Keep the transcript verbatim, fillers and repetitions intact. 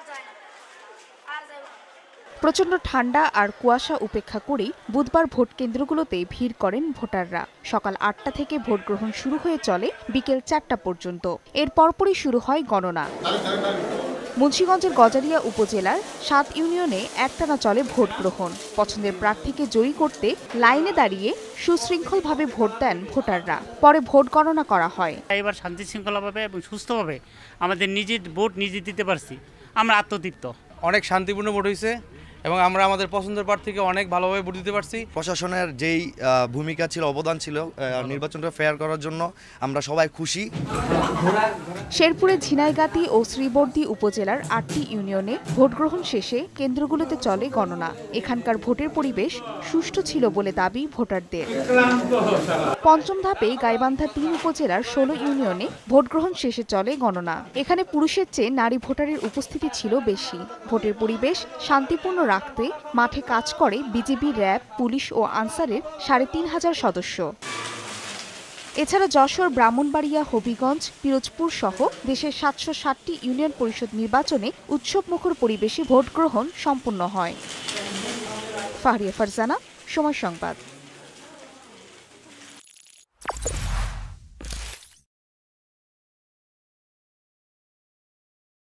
প্রচণ্ড ঠান্ডা আর কুয়াশা উপেক্ষা করেই বুধবার ভোট কেন্দ্রগুলোতে ভিড় করেন ভোটাররা। সকাল আটটা থেকে ভোট গ্রহণ শুরু হয়ে চলে বিকেল চারটা পর্যন্ত। এর পরপরই শুরু হয় গণনা। মুন্সিগঞ্জের গজারিয়া উপজেলার সাত ইউনিয়নে একটানা চলে ভোট গ্রহণ। পছন্দের প্রার্থীকে জয়ী করতে লাইনে দাঁড়িয়ে সুশৃঙ্খলভাবে ভোট দেন ভোটাররা। পরে ভোট গণনা করা হয়। এবার শান্তি শৃঙ্খলাভাবে এবং সুস্থভাবে আমাদের নিজের ভোট নিজে দিতে পারছি, আমরা আত্মতৃপ্ত। অনেক শান্তিপূর্ণ ভোট হয়েছে এবং আমরা আমাদের পছন্দের প্রার্থীকে অনেক ভালোভাবে ভোট দিতে পারছি। প্রশাসনের যেই ভূমিকা ছিল, অবদান ছিল নির্বাচনটা ফেয়ার করার জন্য, আমরা সবাই খুশি। শেরপুরে ঝিনাইগাতি ও শ্রীবর্দী উপজেলার আটটি ইউনিয়নে ভোট গ্রহণ শেষে কেন্দ্রগুলোতে চলে গণনা। এখানকার ভোটের পরিবেশ সুষ্ঠু ছিল বলে দাবি ভোটারদের। পঞ্চম ধাপে গাইবান্ধা তিন উপজেলার ষোলো ইউনিয়নে ভোট গ্রহণ শেষে চলে গণনা। এখানে পুরুষের চেয়ে নারী ভোটারের উপস্থিতি ছিল বেশি। ভোটের পরিবেশ শান্তিপূর্ণ রাখতে মাঠে কাজ করে বিজিবি, র্যাব, পুলিশ ও আনসারের সাড়ে তিন হাজার সদস্য। এছাড়া যশোর, ব্রাহ্মণবাড়িয়া, হবিগঞ্জ, পিরোজপুর সহ দেশের সাতশো ষাটটি ইউনিয়ন পরিষদ নির্বাচনে উৎসবমুখর পরিবেশে ভোট গ্রহণ সম্পন্ন হয়। ফাহরিয়া ফারজানা, সময় সংবাদ।